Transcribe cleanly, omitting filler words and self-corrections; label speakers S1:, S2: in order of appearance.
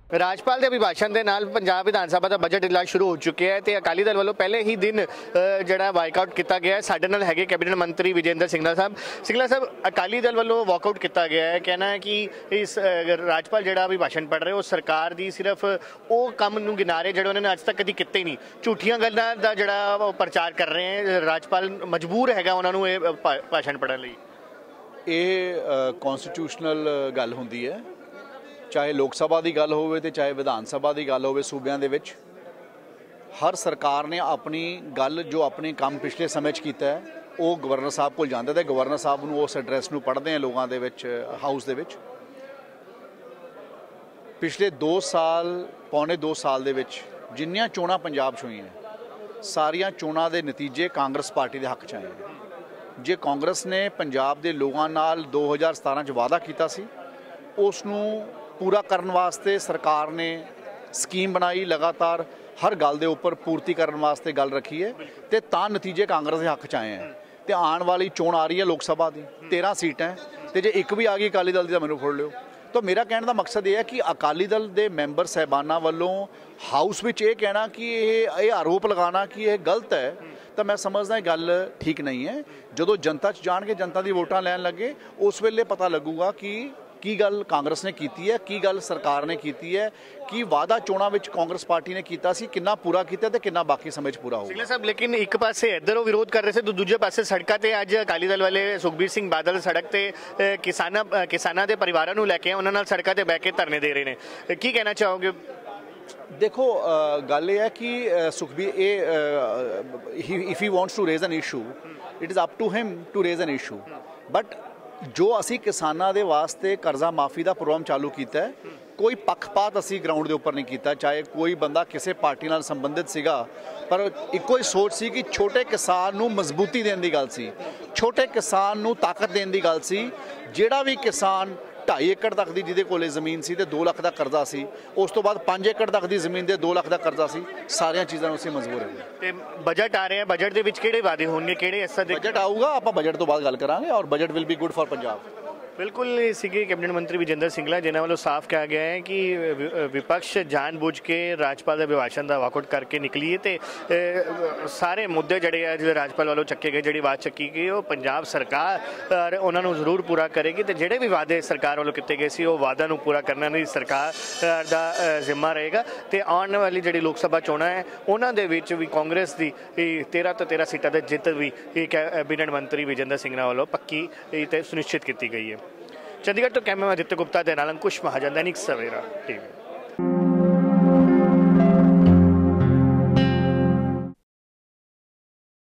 S1: राजपाल के अभिभाषण के नाल पंजाब विधान सभा का बजट इजलास शुरू हो चुके हैं तो अकाली दल वालों पहले ही दिन जड़ा वाकआउट किया गया है। साडे नाल हैगे कैबिनेट मंत्री विजेंद्र सिंगला साहब अकाली दल वालों वॉकआउट किया गया है। कहना है कि इस राजपाल जड़ा अभिभाषण पढ़ रहे हो सरकार की सिर्फ वो काम नूं गिना रहे जो उन्होंने अज तक कभी किए नहीं, झूठियां गल्लां दा जड़ा प्रचार कर रहे हैं। राजपाल मजबूर हैगा उन्होंने ये भाषण पढ़न लई।
S2: ये कॉन्स्टिट्यूशनल गल हुंदी है, चाहे लोक सभा की गल होवे ते चाहे विधान सभा की गल होवे। सूबियां दे विच हर सरकार ने अपनी गल जो अपने काम पिछले समय किया है वो गवर्नर साहब को जांदा ते गवर्नर साहब नूं उस एड्रैस नूं पढ़दे हैं लोगों दे विच हाउस दे विच। पिछले 2 साल पौने 2 साल दे विच जिन्नियां चोणां पंजाब च होईयां सारियां चोणां दे नतीजे कांग्रेस पार्टी दे हक च आए हैं। जे कांग्रेस ने पंजाब दे लोगों नाल 2017 च वादा कीता सी उसनूं पूरा करने वास्ते सरकार ने स्कीम बनाई, लगातार हर गल दे उपर पूर्ति करने वास्ते गल रखी है तो तां नतीजे कांग्रेस के हक च आए हैं। तो आने वाली चोण आ रही है लोक सभा की 13 सीटां तो जे एक भी आ गई अकाली दल की तो मैनूं फड़ लिओ। तो मेरा कहने का मकसद यह है कि अकाली दल के मैंबर साहबाना वालों हाउस में यह कहना कि ये आरोप लगाना कि यह गलत है तो मैं समझदा गल ठीक नहीं है। जो जनता च जाणगे जनता की वोटां लैन लगे उस वेले पता लगूगा की गल कांग्रेस ने की है, की गल सरकार ने की है, कि वादा चोणां विच कांग्रेस पार्टी ने किया सी कितना पूरा किया ते कितना बाकी समय पूरा होगा।
S1: सिंगला साहब लेकिन एक पासे इधर विरोध कर रहे थे तो दूजे पासे सड़कों ते अज अकाली दल वाले सुखबीर सिंह बादल सड़क ते किसानां दे परिवारां नूं लैके उन्हां नाल सड़कों ते बह के धरने दे रहे हैं। की कहना चाहोगे?
S2: देखो गल यह है कि Sukhbir if he wants to raise an issue it is up to him to raise an issue. But जो असी किसानों के वास्ते कर्जा माफ़ी का प्रोग्राम चालू किया है कोई पक्षपात असी ग्राउंड के उपर नहीं किया, चाहे कोई बंदा किसी पार्टी नाल संबंधित सीगा पर एको ही सोच सी कि छोटे किसान नूं मजबूती देने की गल सी, छोटे किसान नूं ताकत देने की गल सी। जिहड़ा भी किसान 2.5 एकड़ तक की जिहदे कोले जमीन सी ते 2 लाख का कर्जा सी, उस तो बाद 5 एकड़ तक की जमीन दे 2 लाख का कर्जा सी, सारियां चीज़ां नूं असीं मजबूर है।
S1: बजट आ रहे हैं, बजट दे विच किहड़े वादे होणगे, किहड़े ऐसा
S2: बजट आऊगा आपां बजट तो बाद गल करांगे और budget will be good for Punjab.
S1: बिल्कुल सीगे कैबिनेट मंत्री विजेंद्र सिंगला जिन्होंने वालों साफ कहा गया है कि विपक्ष जानबूझ के राजपाल के अभिभाषण का वॉकआउट करके निकली है तो सारे मुद्दे जड़े है जो राजपाल वालों चक्के गए, जी बात चक्की गई वो पंजाब सरकार उन्होंने जरूर पूरा करेगी तो जोड़े भी वादे सरकार वालों किए गए वो वादा पूरा करना नहीं सरकार का जिम्मा रहेगा। तो आने वाली जी लोक सभा चोणां है उन्होंने भी कांग्रेस की 13 तो 13 सीटां की जित भी कैबिनेट मंत्री विजेंद्र सिंगला वालों पक्की सुनिश्चित की गई है। चंडीगढ़ तो कैमरा आदित्य गुप्ता के नाल अंकुश महाजन, दैनिक सवेरा टीवी।